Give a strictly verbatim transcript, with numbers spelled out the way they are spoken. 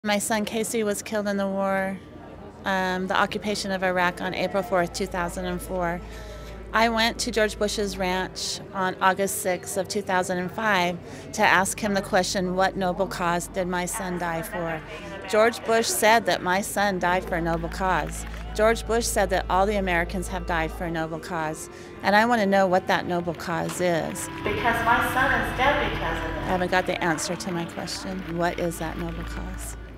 My son Casey was killed in the war, um, the occupation of Iraq on April fourth, two thousand four. I went to George Bush's ranch on August sixth of two thousand five to ask him the question, what noble cause did my son die for? George Bush said that my son died for a noble cause. George Bush said that all the Americans have died for a noble cause. And I want to know what that noble cause is. Because my son is dead because of it. I haven't got the answer to my question. What is that noble cause?